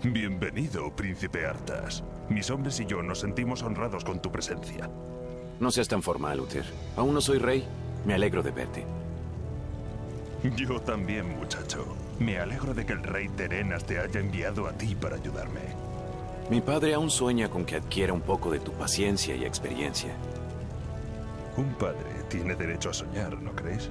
Bienvenido, príncipe Arthas. Mis hombres y yo nos sentimos honrados con tu presencia. No seas tan formal, Uther. Aún no soy rey. Me alegro de verte. Yo también, muchacho. Me alegro de que el rey Terenas te haya enviado a ti para ayudarme. Mi padre aún sueña con que adquiera un poco de tu paciencia y experiencia. Un padre tiene derecho a soñar, ¿no crees?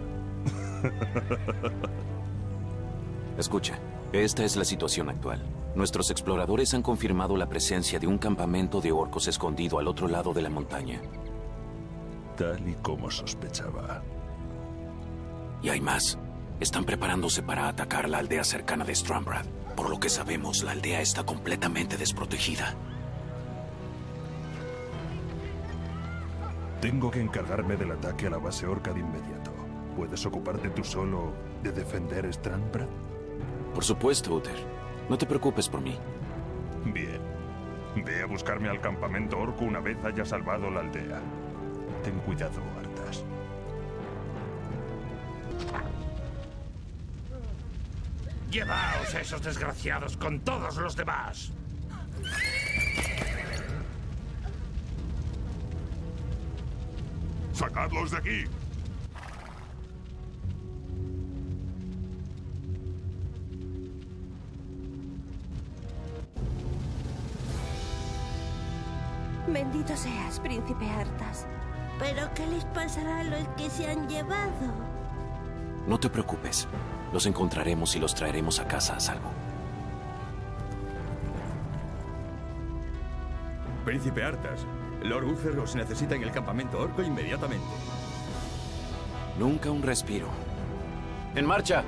Escucha, esta es la situación actual. Nuestros exploradores han confirmado la presencia de un campamento de orcos escondido al otro lado de la montaña. Tal y como sospechaba. Y hay más. Están preparándose para atacar la aldea cercana de Strombrad. Por lo que sabemos, la aldea está completamente desprotegida. Tengo que encargarme del ataque a la base orca de inmediato. ¿Puedes ocuparte tú solo de defender Strombrad? Por supuesto, Uther. No te preocupes por mí. Bien. Ve a buscarme al campamento orco una vez haya salvado la aldea. Ten cuidado, Arthas. ¡Llevaos a esos desgraciados con todos los demás! ¡Sacadlos de aquí! Bendito seas, príncipe Arthas. ¿Pero qué les pasará a los que se han llevado? No te preocupes. Los encontraremos y los traeremos a casa a salvo. Príncipe Arthas, Lord Uther os necesita en el campamento orco inmediatamente. Nunca un respiro. ¡En marcha!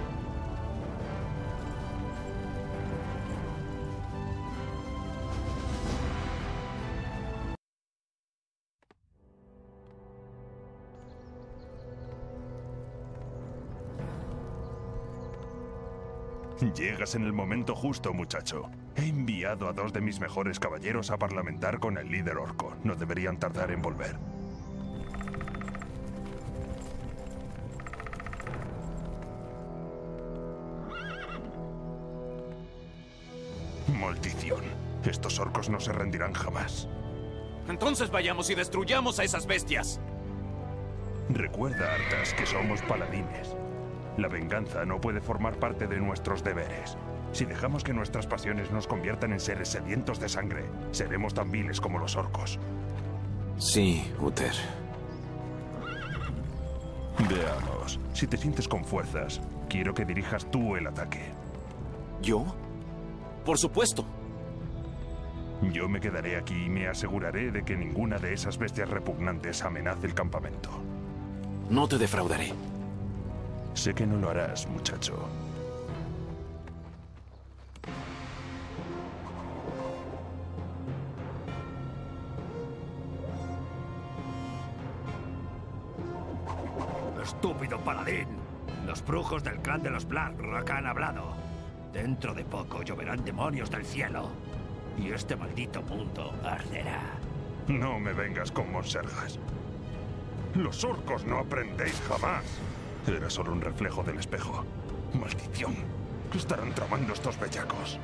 Llegas en el momento justo, muchacho. He enviado a 2 de mis mejores caballeros a parlamentar con el líder orco. No deberían tardar en volver. Maldición. Estos orcos no se rendirán jamás. Entonces vayamos y destruyamos a esas bestias. Recuerda, Arthas, que somos paladines. La venganza no puede formar parte de nuestros deberes. Si dejamos que nuestras pasiones nos conviertan en seres sedientos de sangre, seremos tan viles como los orcos. Sí, Uther. Veamos. Si te sientes con fuerzas, quiero que dirijas tú el ataque. ¿Yo? Por supuesto. Yo me quedaré aquí y me aseguraré de que ninguna de esas bestias repugnantes amenace el campamento. No te defraudaré. Sé que no lo harás, muchacho. ¡Estúpido paladín! Los brujos del clan de los Blackrock han hablado. Dentro de poco lloverán demonios del cielo. Y este maldito mundo arderá. No me vengas con monsergas. Los orcos no aprendéis jamás. Era solo un reflejo del espejo. ¡Maldición! ¿Qué estarán tramando estos bellacos?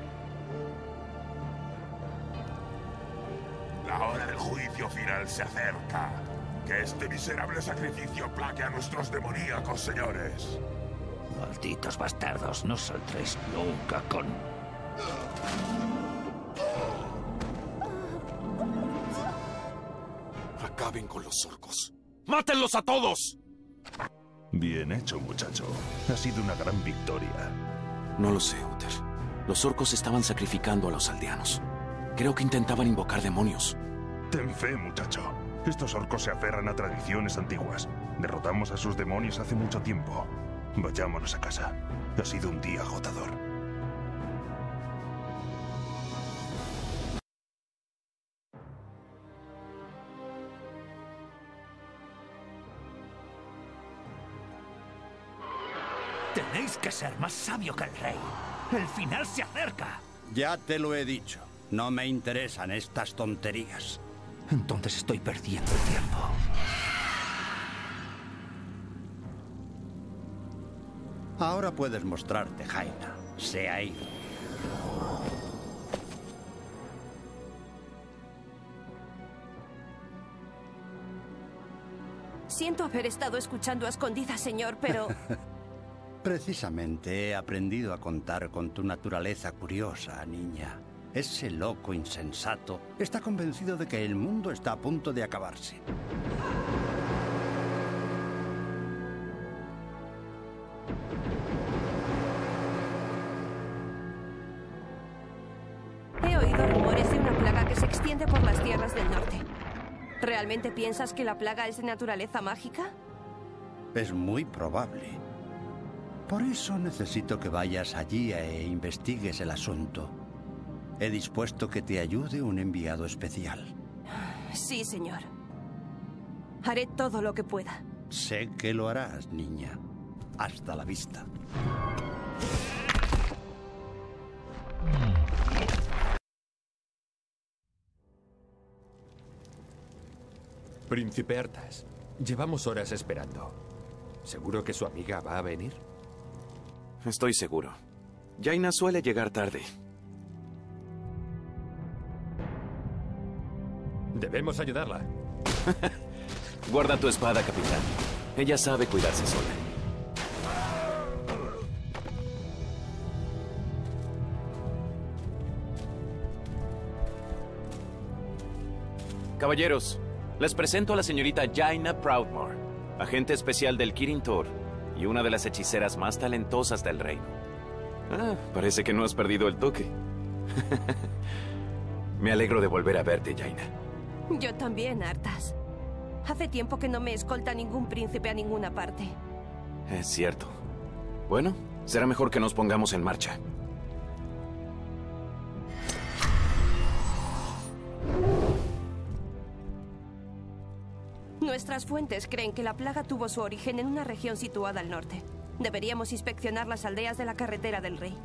La hora del juicio final se acerca. Que este miserable sacrificio aplaque a nuestros demoníacos señores. Malditos bastardos, no saldréis nunca con... Acaben con los orcos. ¡Mátenlos a todos! Bien hecho, muchacho. Ha sido una gran victoria. No lo sé, Uther. Los orcos estaban sacrificando a los aldeanos. Creo que intentaban invocar demonios. Ten fe, muchacho. Estos orcos se aferran a tradiciones antiguas. Derrotamos a sus demonios hace mucho tiempo. Vayámonos a casa. Ha sido un día agotador. Tenéis que ser más sabio que el rey. El final se acerca. Ya te lo he dicho. No me interesan estas tonterías. Entonces estoy perdiendo el tiempo. Ahora puedes mostrarte, Jaina. Se ha ido. Siento haber estado escuchando a escondidas, señor, pero... Precisamente he aprendido a contar con tu naturaleza curiosa, niña. Ese loco insensato está convencido de que el mundo está a punto de acabarse. He oído rumores de una plaga que se extiende por las tierras del norte. ¿Realmente piensas que la plaga es de naturaleza mágica? Es muy probable. Por eso necesito que vayas allí e investigues el asunto. He dispuesto que te ayude un enviado especial. Sí, señor. Haré todo lo que pueda. Sé que lo harás, niña. Hasta la vista. Príncipe Arthas, llevamos horas esperando. ¿Seguro que su amiga va a venir? Estoy seguro. Jaina suele llegar tarde. Debemos ayudarla. Guarda tu espada, capitán. Ella sabe cuidarse sola. Caballeros, les presento a la señorita Jaina Proudmoore, agente especial del Kirin Tor y una de las hechiceras más talentosas del reino. Ah, parece que no has perdido el toque. Me alegro de volver a verte, Jaina. Yo también, Arthas. Hace tiempo que no me escolta ningún príncipe a ninguna parte. Es cierto. Bueno, será mejor que nos pongamos en marcha. Nuestras fuentes creen que la plaga tuvo su origen en una región situada al norte. Deberíamos inspeccionar las aldeas de la carretera del rey.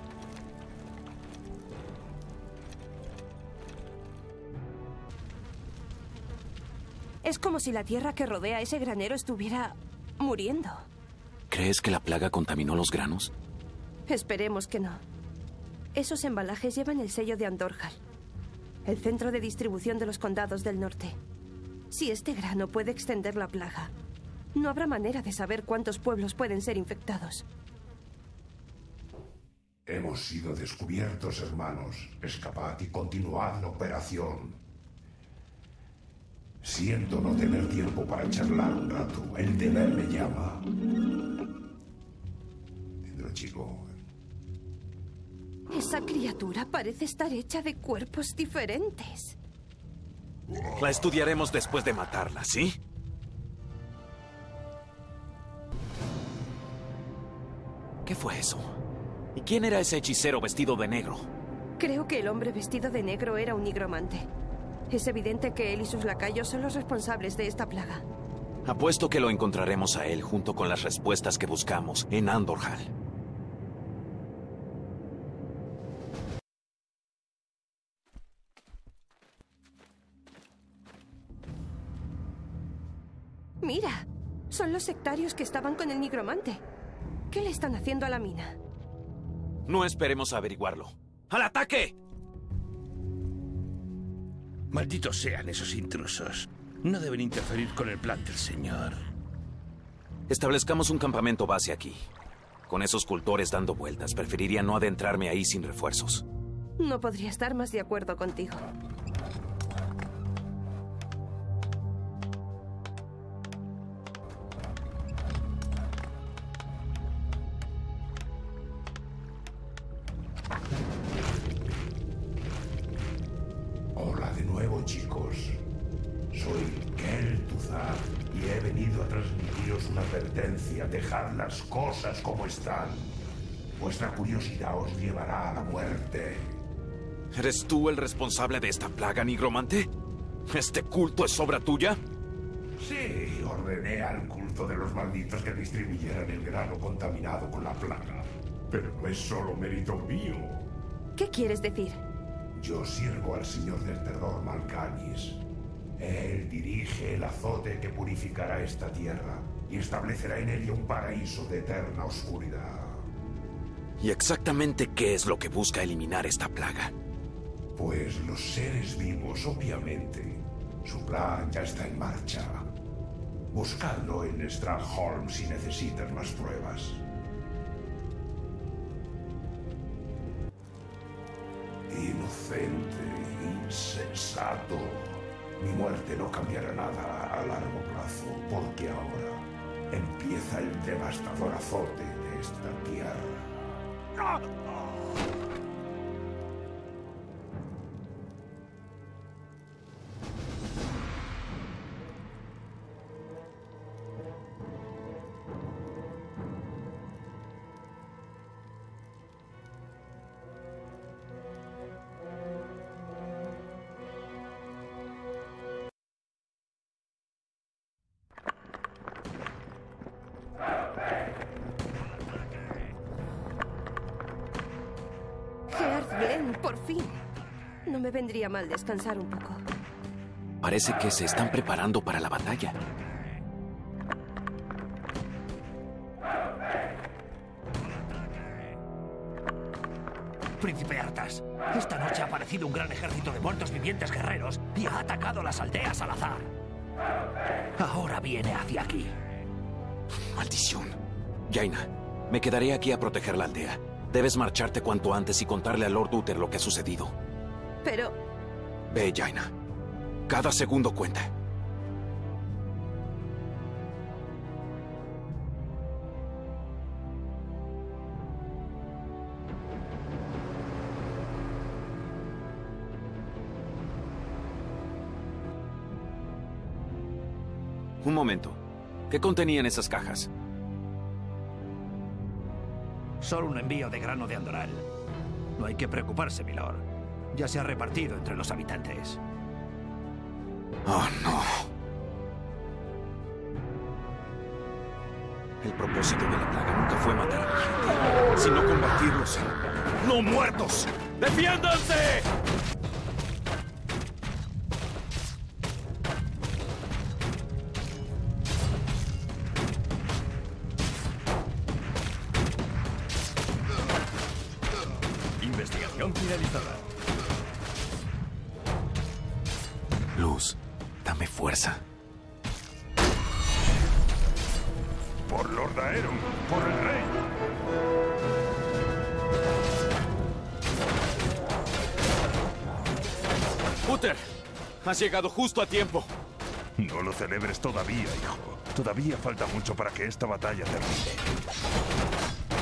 Es como si la tierra que rodea ese granero estuviera muriendo. ¿Crees que la plaga contaminó los granos? Esperemos que no. Esos embalajes llevan el sello de Andorhal, el centro de distribución de los condados del norte. Si este grano puede extender la plaga, no habrá manera de saber cuántos pueblos pueden ser infectados. Hemos sido descubiertos, hermanos. Escapad y continuad la operación. Siento no tener tiempo para charlar un rato. El deber me llama. Dentro, chico. Esa criatura parece estar hecha de cuerpos diferentes. La estudiaremos después de matarla, ¿sí? ¿Qué fue eso? ¿Y quién era ese hechicero vestido de negro? Creo que el hombre vestido de negro era un nigromante. Es evidente que él y sus lacayos son los responsables de esta plaga. Apuesto que lo encontraremos a él junto con las respuestas que buscamos en Andorhal. Mira, son los sectarios que estaban con el nigromante. ¿Qué le están haciendo a la mina? No esperemos a averiguarlo. ¡Al ataque! Malditos sean esos intrusos. No deben interferir con el plan del señor. Establezcamos un campamento base aquí. Con esos cultores dando vueltas, preferiría no adentrarme ahí sin refuerzos. No podría estar más de acuerdo contigo. Hola de nuevo, chicos. Soy Kel'Thuzad y he venido a transmitiros una advertencia. Dejad las cosas como están. Vuestra curiosidad os llevará a la muerte. ¿Eres tú el responsable de esta plaga, nigromante? ¿Este culto es obra tuya? Sí, ordené al culto de los malditos que distribuyeran el grano contaminado con la plaga. Pero no es solo mérito mío. ¿Qué quieres decir? Yo sirvo al Señor del Terror, Mal'Ganis. Él dirige el azote que purificará esta tierra y establecerá en ella un paraíso de eterna oscuridad. ¿Y exactamente qué es lo que busca eliminar esta plaga? Pues los seres vivos, obviamente. Su plan ya está en marcha. Buscadlo en Strandholm si necesitas más pruebas. Inocente, insensato. Mi muerte no cambiará nada a largo plazo, porque ahora empieza el devastador azote de esta tierra. Glenn, por fin. No me vendría mal descansar un poco. Parece que se están preparando para la batalla. Príncipe Arthas, esta noche ha aparecido un gran ejército de muertos vivientes guerreros y ha atacado las aldeas al azar. Ahora viene hacia aquí. Maldición. Jaina, me quedaré aquí a proteger la aldea. Debes marcharte cuanto antes y contarle a Lord Uther lo que ha sucedido. Pero... Ve, Jaina. Cada segundo cuenta. Un momento. ¿Qué contenían esas cajas? Solo un envío de grano de Andoral. No hay que preocuparse, milord. Ya se ha repartido entre los habitantes. Oh, no. El propósito de la plaga nunca fue matar a la gente, sino convertirlos en no muertos. ¡Defiéndanse! Investigación finalizada. Luz, dame fuerza. Por Lord Aeron, por el rey. Uther, has llegado justo a tiempo. No lo celebres todavía, hijo. Todavía falta mucho para que esta batalla termine.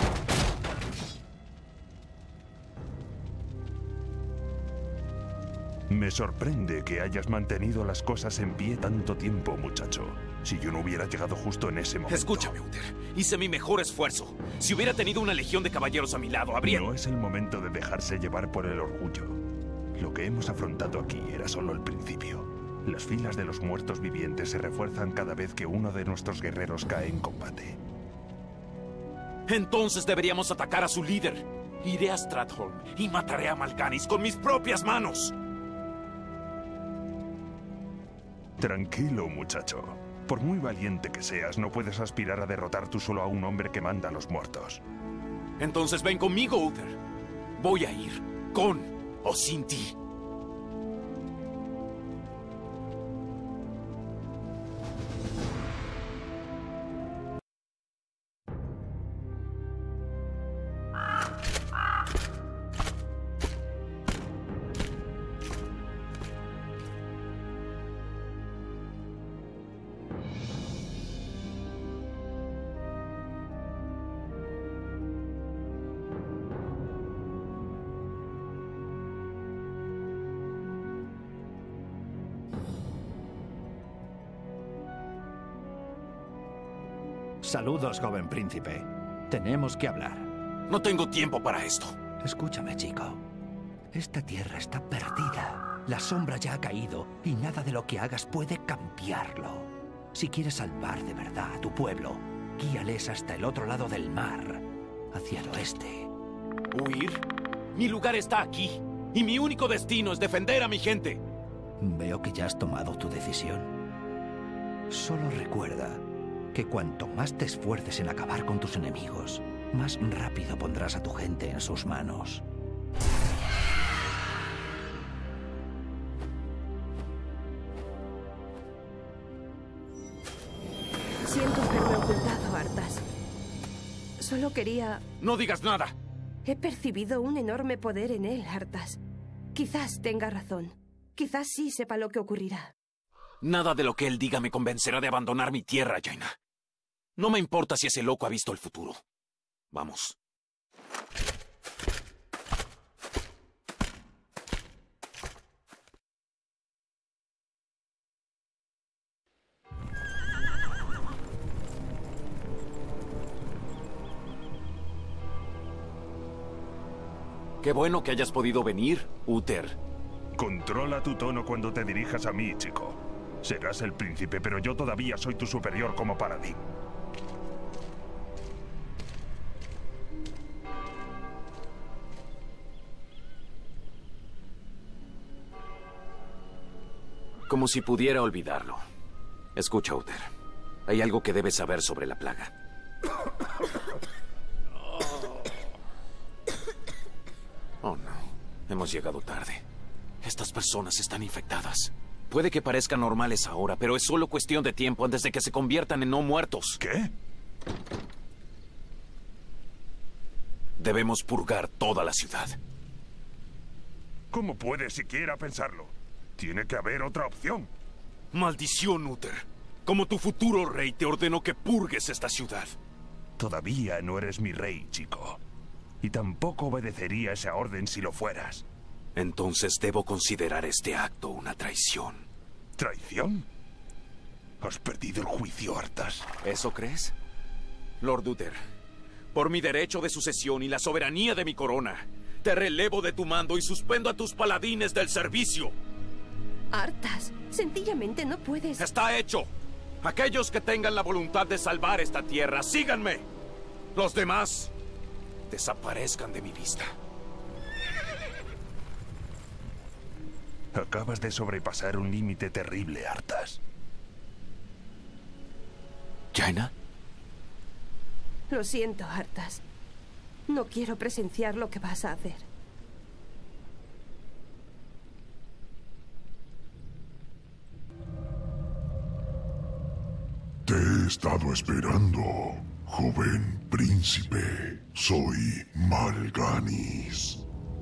Me sorprende que hayas mantenido las cosas en pie tanto tiempo, muchacho. Si yo no hubiera llegado justo en ese momento... Escúchame, Uther. Hice mi mejor esfuerzo. Si hubiera tenido una legión de caballeros a mi lado, habría... No es el momento de dejarse llevar por el orgullo. Lo que hemos afrontado aquí era solo el principio. Las filas de los muertos vivientes se refuerzan cada vez que uno de nuestros guerreros cae en combate. Entonces deberíamos atacar a su líder. Iré a Stratholm y mataré a Mal'Ganis con mis propias manos. Tranquilo, muchacho. Por muy valiente que seas, no puedes aspirar a derrotar tú solo a un hombre que manda a los muertos. Entonces ven conmigo, Uther. Voy a ir, con o sin ti. Saludos, joven príncipe. Tenemos que hablar. No tengo tiempo para esto. Escúchame, chico. Esta tierra está perdida. La sombra ya ha caído y nada de lo que hagas puede cambiarlo. Si quieres salvar de verdad a tu pueblo, guíales hasta el otro lado del mar, hacia el oeste. ¿Huir? Mi lugar está aquí. Y mi único destino es defender a mi gente. Veo que ya has tomado tu decisión. Solo recuerda que cuanto más te esfuerces en acabar con tus enemigos, más rápido pondrás a tu gente en sus manos. Solo quería... ¡No digas nada! He percibido un enorme poder en él, Arthas. Quizás tenga razón. Quizás sí sepa lo que ocurrirá. Nada de lo que él diga me convencerá de abandonar mi tierra, Jaina. No me importa si ese loco ha visto el futuro. Vamos. Qué bueno que hayas podido venir, Uther. Controla tu tono cuando te dirijas a mí, chico. Serás el príncipe, pero yo todavía soy tu superior como paladín. Como si pudiera olvidarlo. Escucha, Uther. Hay algo que debes saber sobre la plaga. Oh, no. Hemos llegado tarde. Estas personas están infectadas. Puede que parezcan normales ahora, pero es solo cuestión de tiempo antes de que se conviertan en no muertos. ¿Qué? Debemos purgar toda la ciudad. ¿Cómo puedes siquiera pensarlo? Tiene que haber otra opción. Maldición, Uther. Como tu futuro rey, te ordeno que purgues esta ciudad. Todavía no eres mi rey, chico. Y tampoco obedecería esa orden si lo fueras. Entonces debo considerar este acto una traición. ¿Traición? Has perdido el juicio, Arthas. ¿Eso crees? Lord Uther, por mi derecho de sucesión y la soberanía de mi corona, te relevo de tu mando y suspendo a tus paladines del servicio. Arthas, sencillamente no puedes... ¡Está hecho! Aquellos que tengan la voluntad de salvar esta tierra, síganme. Los demás, desaparezcan de mi vista. Acabas de sobrepasar un límite terrible, Arthas. ¿Jaina? Lo siento, Arthas. No quiero presenciar lo que vas a hacer. Te he estado esperando, joven príncipe. Soy Mal'Ganis.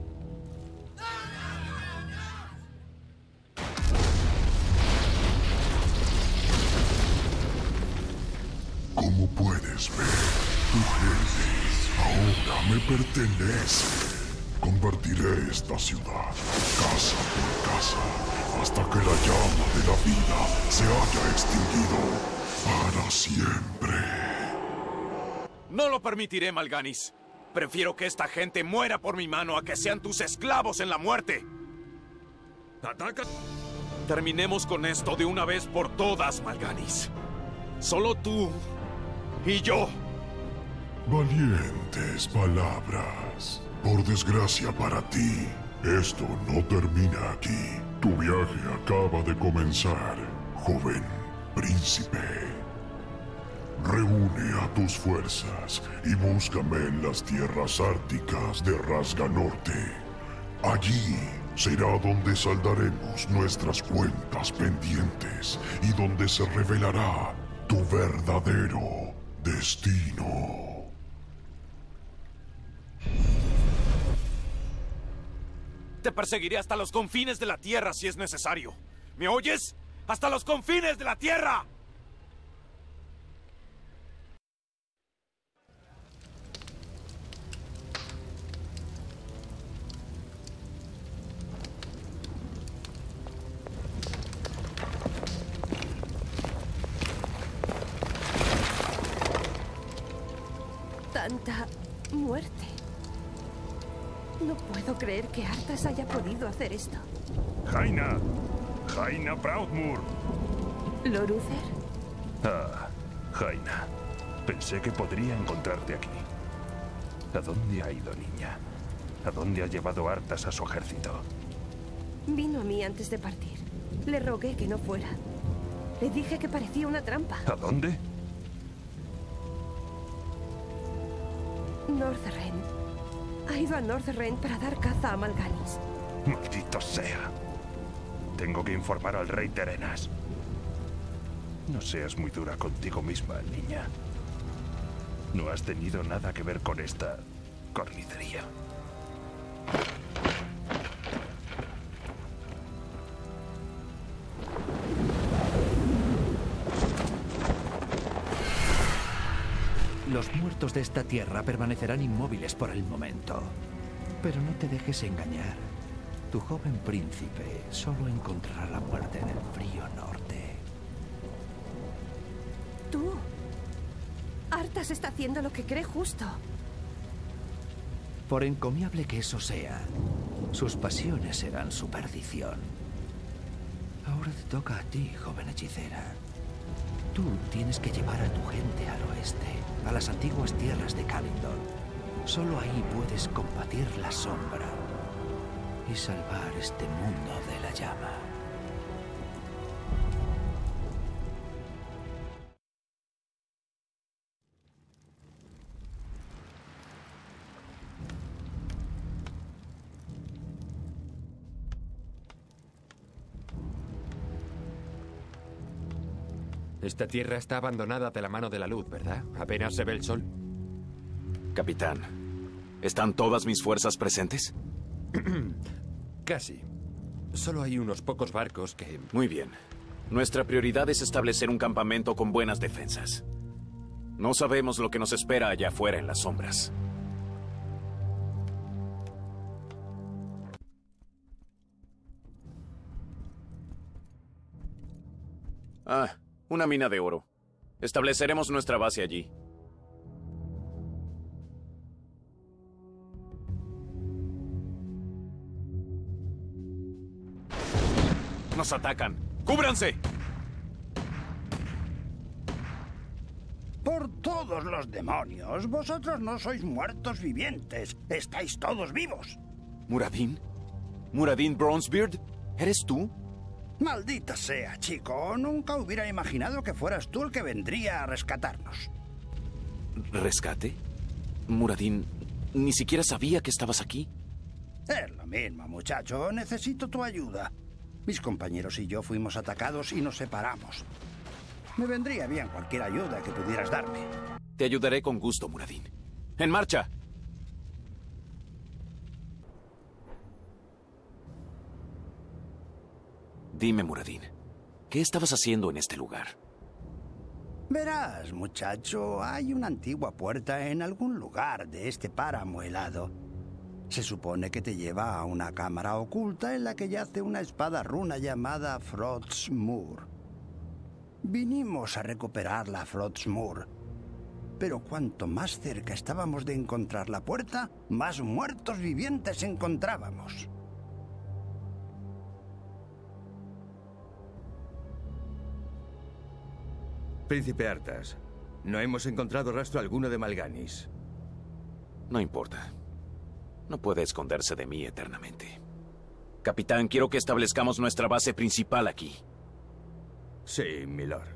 Como puedes ver, tu gente ahora me pertenece. Convertiré esta ciudad, casa por casa, hasta que la llama de la vida se haya extinguido para siempre. No lo permitiré, Mal'Ganis. Prefiero que esta gente muera por mi mano a que sean tus esclavos en la muerte. ¡Ataca! Terminemos con esto de una vez por todas, Mal'Ganis. Solo tú y yo. Valientes palabras. Por desgracia para ti, esto no termina aquí. Tu viaje acaba de comenzar, joven príncipe. Reúne a tus fuerzas y búscame en las tierras árticas de Rasga Norte. Allí será donde saldaremos nuestras cuentas pendientes y donde se revelará tu verdadero destino. Te perseguiré hasta los confines de la tierra si es necesario. ¿Me oyes? ¡Hasta los confines de la tierra! Tanta muerte. No puedo creer que Arthas haya podido hacer esto. ¡Jaina! ¡Jaina Proudmoore! ¿Lord Uther? Ah, Jaina. Pensé que podría encontrarte aquí. ¿A dónde ha ido, niña? ¿A dónde ha llevado Arthas a su ejército? Vino a mí antes de partir. Le rogué que no fuera. Le dije que parecía una trampa. ¿A dónde? Northrend. Ha ido a Northrend para dar caza a Mal'Ganis. ¡Maldito sea! Tengo que informar al rey Terenas. No seas muy dura contigo misma, niña. No has tenido nada que ver con esta carnicería. Los muertos de esta tierra permanecerán inmóviles por el momento. Pero no te dejes engañar. Tu joven príncipe solo encontrará la muerte en el frío norte. Tú. Arthas está haciendo lo que cree justo. Por encomiable que eso sea, sus pasiones serán su perdición. Ahora te toca a ti, joven hechicera. Tú tienes que llevar a tu gente al oeste, a las antiguas tierras de Kalindor. Solo ahí puedes combatir la sombra y salvar este mundo de la llama. Esta tierra está abandonada de la mano de la luz, ¿verdad? Apenas se ve el sol. Capitán, ¿están todas mis fuerzas presentes? Casi. Solo hay unos pocos barcos que... Muy bien. Nuestra prioridad es establecer un campamento con buenas defensas. No sabemos lo que nos espera allá afuera en las sombras. Ah, una mina de oro. Estableceremos nuestra base allí. ¡Nos atacan! ¡Cúbranse! Por todos los demonios, vosotros no sois muertos vivientes. Estáis todos vivos. ¿Muradin? ¿Muradin Bronzebeard? ¿Eres tú? Maldita sea, chico. Nunca hubiera imaginado que fueras tú el que vendría a rescatarnos. ¿Rescate? Muradin, ni siquiera sabía que estabas aquí. Es lo mismo, muchacho. Necesito tu ayuda. Mis compañeros y yo fuimos atacados y nos separamos. Me vendría bien cualquier ayuda que pudieras darme. Te ayudaré con gusto, Muradin. ¡En marcha! Dime, Muradin, ¿qué estabas haciendo en este lugar? Verás, muchacho, hay una antigua puerta en algún lugar de este páramo helado. Se supone que te lleva a una cámara oculta en la que yace una espada runa llamada Frostmoor. Vinimos a recuperar la Frostmoor, pero cuanto más cerca estábamos de encontrar la puerta, más muertos vivientes encontrábamos. Príncipe Arthas, no hemos encontrado rastro alguno de Mal'Ganis. No importa. No puede esconderse de mí eternamente. Capitán, quiero que establezcamos nuestra base principal aquí. Sí, milord.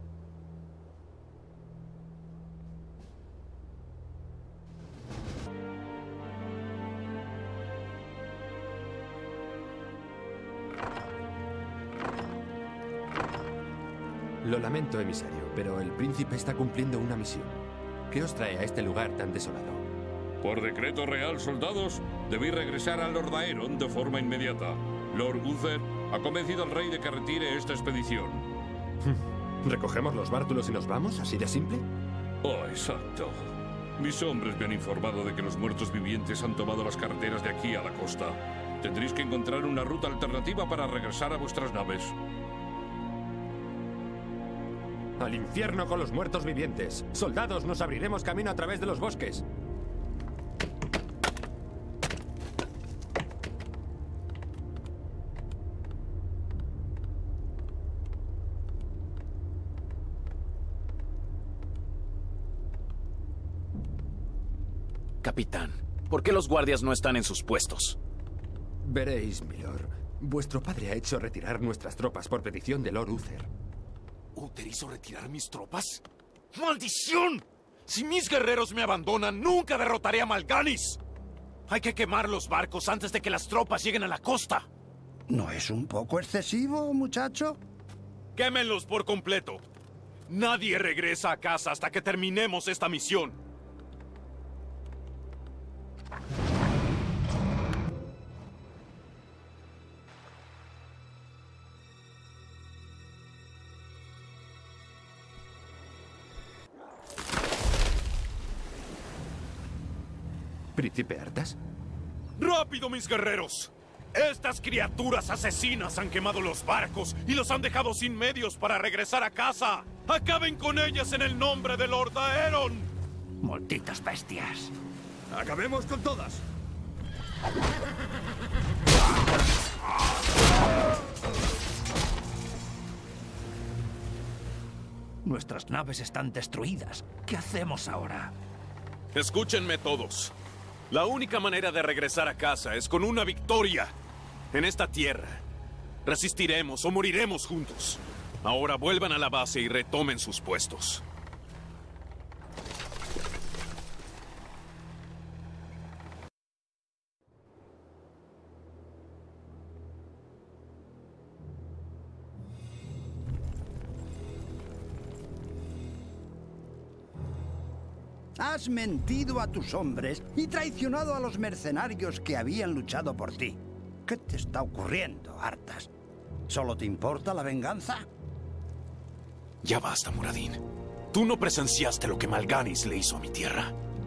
Lo lamento, emisario, pero el príncipe está cumpliendo una misión. ¿Qué os trae a este lugar tan desolado? Por decreto real, soldados, debí regresar a Lord Aeron de forma inmediata. Lord Uther ha convencido al rey de que retire esta expedición. ¿Recogemos los bártulos y nos vamos? ¿Así de simple? Oh, exacto. Mis hombres me han informado de que los muertos vivientes han tomado las carreteras de aquí a la costa. Tendréis que encontrar una ruta alternativa para regresar a vuestras naves. ¡Al infierno con los muertos vivientes! ¡Soldados, nos abriremos camino a través de los bosques! Capitán, ¿por qué los guardias no están en sus puestos? Veréis, milord. Vuestro padre ha hecho retirar nuestras tropas por petición de Lord Uther. ¿Uther hizo retirar mis tropas? ¡Maldición! Si mis guerreros me abandonan, nunca derrotaré a Mal'Ganis. Hay que quemar los barcos antes de que las tropas lleguen a la costa. ¿No es un poco excesivo, muchacho? ¡Quémenlos por completo! Nadie regresa a casa hasta que terminemos esta misión. ¿Príncipe Arthas? ¡Rápido, mis guerreros! Estas criaturas asesinas han quemado los barcos y los han dejado sin medios para regresar a casa. ¡Acaben con ellas en el nombre de Lord Aeron! ¡Malditas bestias! ¡Acabemos con todas! Nuestras naves están destruidas. ¿Qué hacemos ahora? Escúchenme todos. La única manera de regresar a casa es con una victoria. En esta tierra, resistiremos o moriremos juntos. Ahora vuelvan a la base y retomen sus puestos. Has mentido a tus hombres y traicionado a los mercenarios que habían luchado por ti. ¿Qué te está ocurriendo, Arthas? ¿Solo te importa la venganza? Ya basta, Muradin. ¿Tú no presenciaste lo que Mal'Ganis le hizo a mi tierra?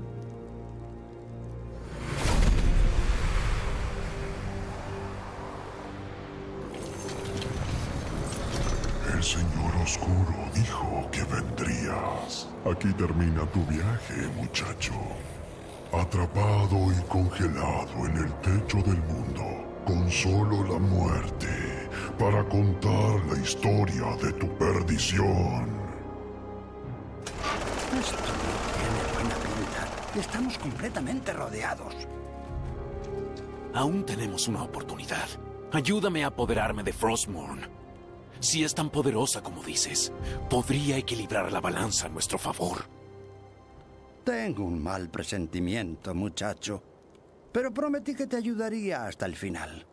El Señor Oscuro dijo que vendrías. Aquí termina tu viaje, muchacho. Atrapado y congelado en el techo del mundo, con solo la muerte para contar la historia de tu perdición. Esto no tiene buena pinta. Estamos completamente rodeados. Aún tenemos una oportunidad. Ayúdame a apoderarme de Frostmourne. Si es tan poderosa como dices, podría equilibrar la balanza a nuestro favor. Tengo un mal presentimiento, muchacho. Pero prometí que te ayudaría hasta el final.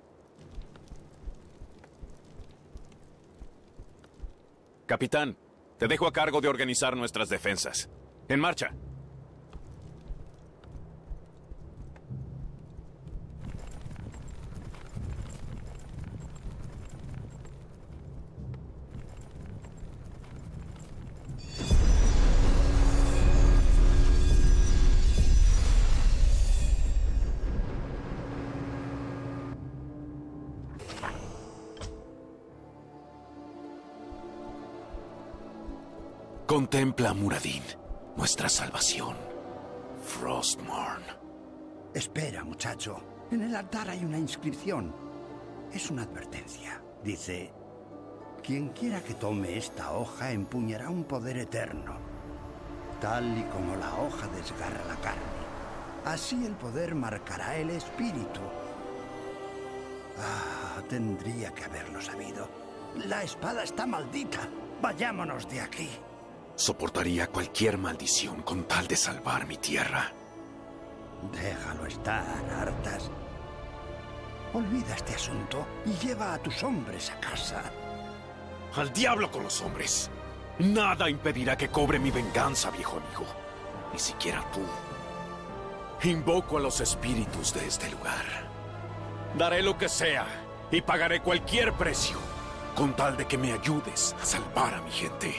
Capitán, te dejo a cargo de organizar nuestras defensas. ¡En marcha! Contempla, Muradin, nuestra salvación. Frostmourne. Espera, muchacho. En el altar hay una inscripción. Es una advertencia. Dice: quien quiera que tome esta hoja empuñará un poder eterno. Tal y como la hoja desgarra la carne, así el poder marcará el espíritu. Ah, tendría que haberlo sabido. La espada está maldita. Vayámonos de aquí. Soportaría cualquier maldición con tal de salvar mi tierra. Déjalo estar, Arthas. Olvida este asunto y lleva a tus hombres a casa. ¡Al diablo con los hombres! Nada impedirá que cobre mi venganza, viejo amigo. Ni siquiera tú. Invoco a los espíritus de este lugar. Daré lo que sea y pagaré cualquier precio con tal de que me ayudes a salvar a mi gente.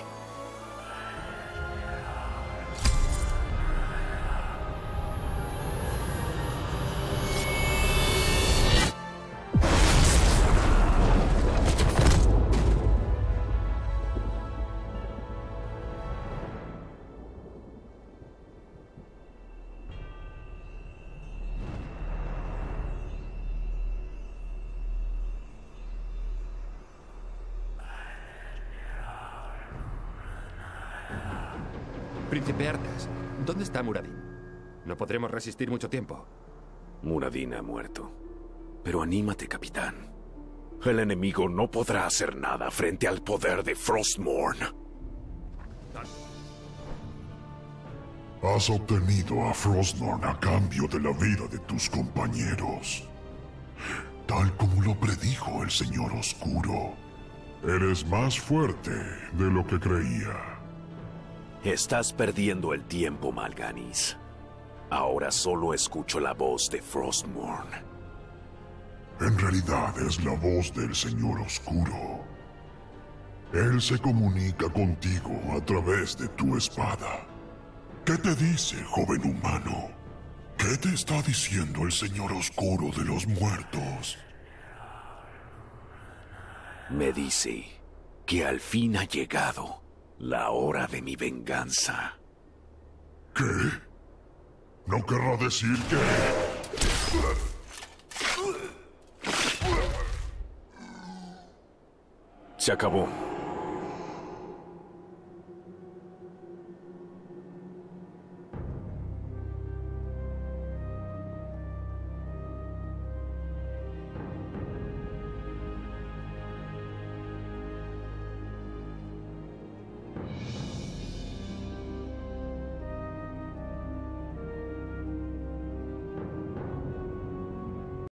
Príncipe Arthas, ¿dónde está Muradin? No podremos resistir mucho tiempo. Muradin ha muerto. Pero anímate, capitán. El enemigo no podrá hacer nada frente al poder de Frostmourne. Has obtenido a Frostmourne a cambio de la vida de tus compañeros. Tal como lo predijo el Señor Oscuro. Eres más fuerte de lo que creía. Estás perdiendo el tiempo, Mal'Ganis. Ahora solo escucho la voz de Frostmourne. En realidad es la voz del Señor Oscuro. Él se comunica contigo a través de tu espada. ¿Qué te dice, joven humano? ¿Qué te está diciendo el Señor Oscuro de los Muertos? Me dice que al fin ha llegado la hora de mi venganza. ¿Qué? ¿No querrá decir que...? Se acabó.